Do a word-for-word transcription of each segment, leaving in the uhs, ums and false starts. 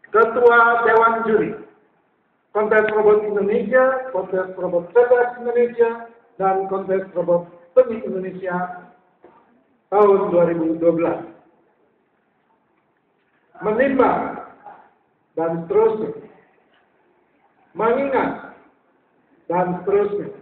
Ketua Dewan Juri Kontes Robot Indonesia, Kontes Robot Cerdas Indonesia, dan Kontes Robot Seni Indonesia tahun dua ribu dua belas. Menimbang dan seterusnya, mengingat dan seterusnya.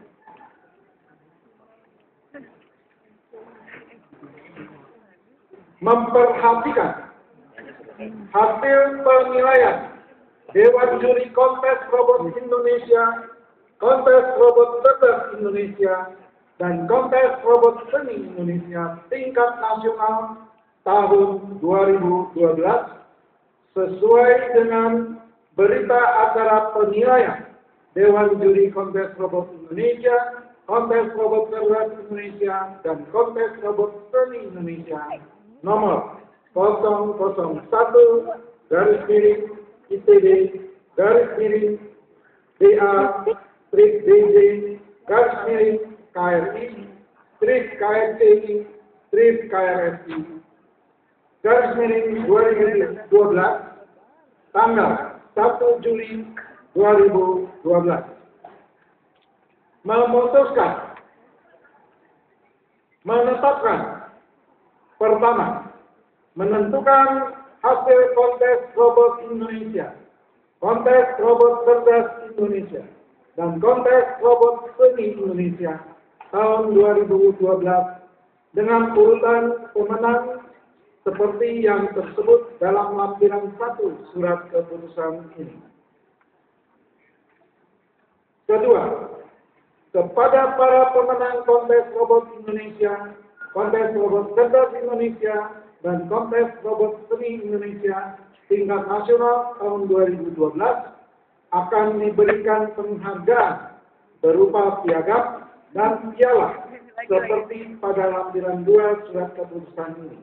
Memperhatikan hasil penilaian Dewan Juri Kontes Robot Indonesia, Kontes Robot Cerdas Indonesia, dan Kontes Robot Seni Indonesia tingkat nasional tahun dua ribu dua belas sesuai dengan berita acara penilaian Dewan Juri Kontes Robot Indonesia, Kontes Robot Cerdas Indonesia, dan Kontes Robot Seni Indonesia nomor nol nol satu garis miring I T B garis miring D A strip D J garis miring K R I strip K R C I strip K R S I garis miring dua ribu dua belas tanggal satu Juli dua ribu dua belas memutuskan menetapkan pertama menentukan hasil kontes robot Indonesia, kontes robot cerdas Indonesia, dan kontes robot seni Indonesia tahun dua ribu dua belas dengan urutan pemenang seperti yang tersebut dalam lampiran satu surat keputusan ini. Kedua, kepada para pemenang kontes robot Indonesia, kontes robot cerdas Indonesia, dan kontes robot seni Indonesia tingkat nasional tahun dua ribu dua belas akan diberikan penghargaan berupa piagam dan piala seperti pada lampiran dua surat keputusan ini.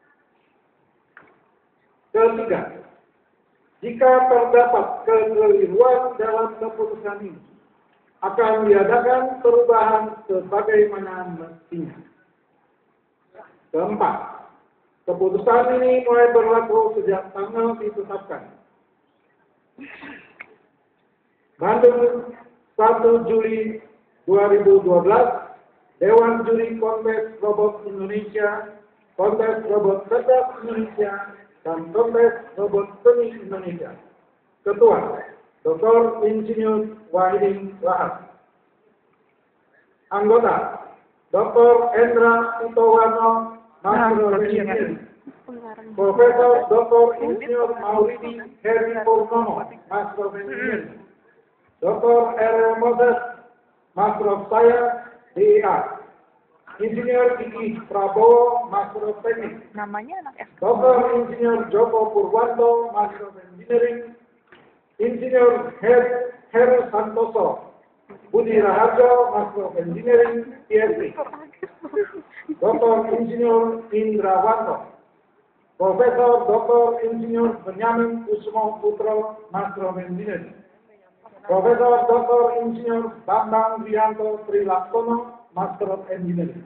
Ketiga, jika terdapat kekeliruan dalam keputusan ini, akan diadakan perubahan sebagaimana mestinya. Keempat, keputusan ini mulai berlaku sejak tanggal ditetapkan. Bandung satu Juli dua ribu dua belas, Dewan Juri Kontes Robot Indonesia, Kontes Robot Cerdas Indonesia, dan Kontes Robot Seni Indonesia. Ketua, Doktor Insinyur Wahidin Wahab. Anggota, Doktor Endra Itowarno, Master Engineering. Profesor Doktor Insinyur Maulidi Heri Purnomo, Master Engineering. Doktor R L Moses, Master of Science, D E A. Insinyur Kiki Prabowo, Master of Teknik. Namanya anak S. Doktor Insinyur Joko Purwanto, Master of Engineering. Insinyur Her Heru Santoso, Budi Raharjo, Master of Engineering, P S C. Doktor Insinyur Indra Wanto, Profesor Doktor Insinyur Benyamin Kusumo Putro, Master of Engineering. Profesor Doktor Insinyur Bambang Rianto Trilaksono, Master of Engineering.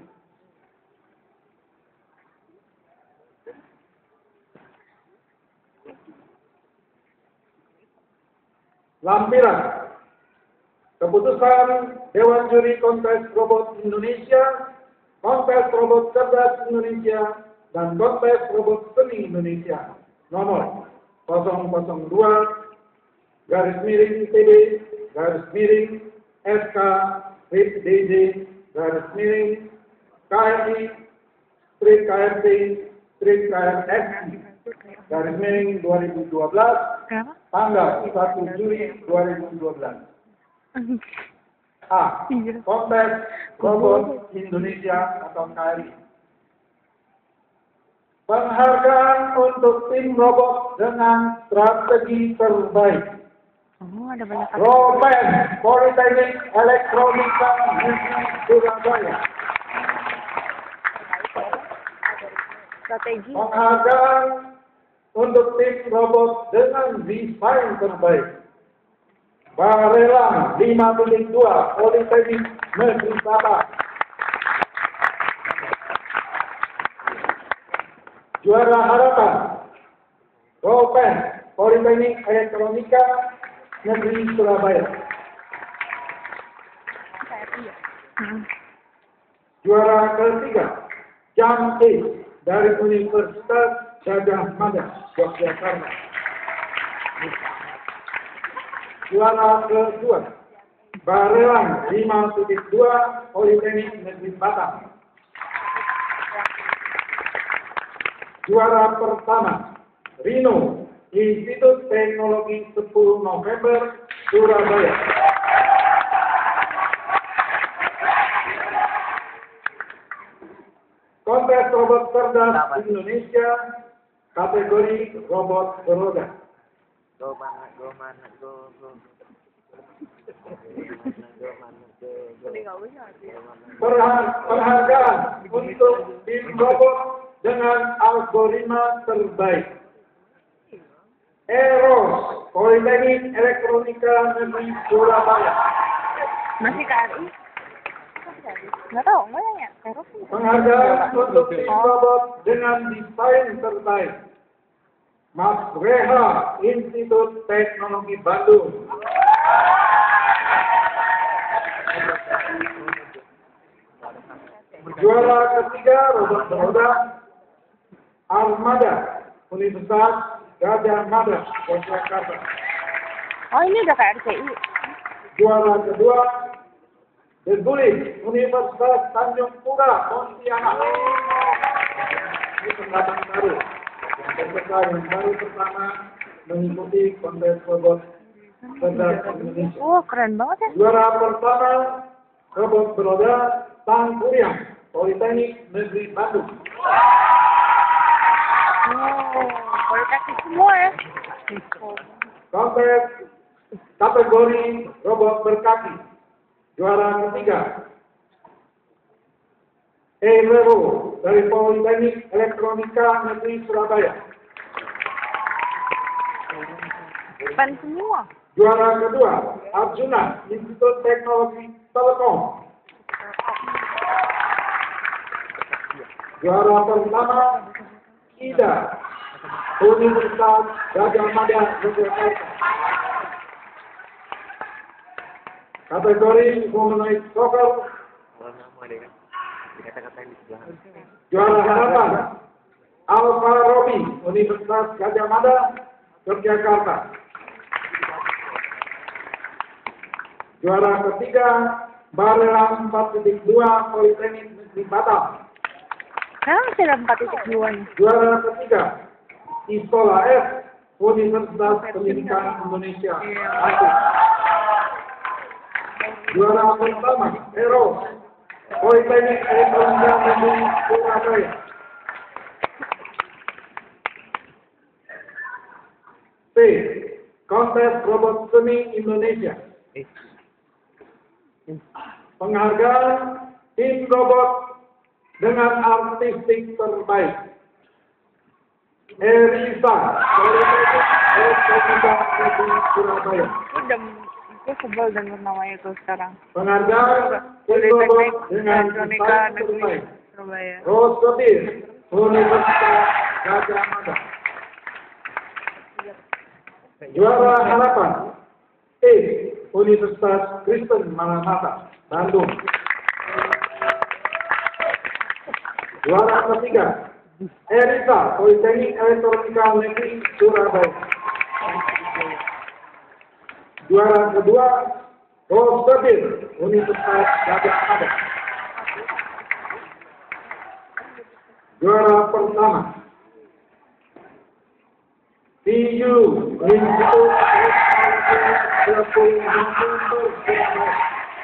Lampiran keputusan Dewan Juri Kontes Robot Indonesia, Kontes Robot Cerdas Indonesia, dan Kontes Robot Seni Indonesia nomor nol nol dua garis miring T B garis miring S K strip D J garis miring K R I strip K R C strip K R S garis miring dua ribu dua belas tanggal satu Juli dua ribu dua belas. A. Kontes Robot Indonesia atau K R I. Penghargaan untuk tim robot dengan strategi terbaik. Oh, ada banyak. Ropen Politeknik Elektronika Negeri Surabaya. Strategi. Penghargaan untuk tim robot dengan desain terbaik. Barelang lima titik dua Politeknik Negeri Sabah. Juara harapan Ropen Politeknik Elektronika Negeri Surabaya. Hmm. Juara ketiga, Jam A dari Universitas Gadjah Mada, Yogyakarta. Juara kedua, Barelang lima titik dua Politeknik Negeri Batam. Juara pertama, Rino, Institut Teknologi sepuluh November, Surabaya. Kontes robot cerdas Indonesia, kategori robot beroda. Go mana, go mana, go, go. Perha- Penghargaan untuk tim robot dengan algoritma terbaik. Eros, Politeknik Elektronika Negeri Surabaya. Masih K R I? Nggak tahu, nggak nanya. Terus Penghargaan untuk tim robot dengan desain terbaik. Mas Reha, Institut Teknologi Bandung. Juara ketiga robot beroda Armada, Universitas Gadjah Mada, Yogyakarta. Oh, ini udah K R C I. Juara kedua The Bulis, Universitas Tanjung Pura, Pontianak. Ini pendatang baru. Peserta yang baru pertama mengikuti kontes robot cerdas Indonesia. Wah, keren banget ya. Juara pertama robot beroda Tangkuriang, Politeknik Negeri Bandung. Oh, politeknik semua ya. Kontes kategori robot berkaki. Juara ketiga Eero dari Politeknik Elektronika Negeri Surabaya. Pen semua. Juara kedua Arjuna, Institut Teknologi Telekom. Juara pertama Ida, Universitas Gadjah Mada, Yogyakarta. Kategori humanoid soccer. Juara harapan Alfa Robi, Universitas Gadjah Mada, Yogyakarta. Juara ketiga Barelang empat titik dua Politeknik Negeri Batam. Sekarang masih ada empat titik dua nih. Juara ketiga Isola F, Universitas Pendidikan Indonesia. Bandung. Juara pertama Eros, Politeknik Elektronika Negeri Surabaya. P. Kontes Robot Seni Indonesia. Penghargaan tim robot dengan artistik terbaik. Erisa, Politeknik Elektronika Negeri Surabaya. Udah, gue sebel denger namanya itu sekarang. Penghargaan tim robot Politeknik dengan Elektronika desain Negeri terbaik. Surabaya. Rosotir, Universitas Gadjah Mada. Juara harapan E, Universitas Kristen Maranatha, Bandung. Juara ketiga Erisa, Politeknik Elektronika Negeri Surabaya. Juara kedua Rosotir, Universitas Gadjah Mada. Juara pertama P U Institut Teknologi sepuluh November Surabaya.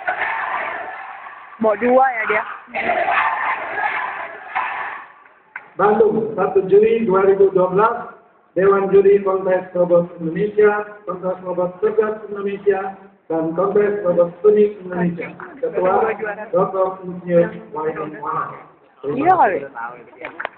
Bawa dua ya dia. Bandung, satu Juli dua ribu dua belas, Dewan Juri Kontes Robot Indonesia, Kontes Robot Cerdas Indonesia, dan Kontes Robot Seni Indonesia. Ketua Doktor Insinyur Wahidin Muhammad. Iya kali.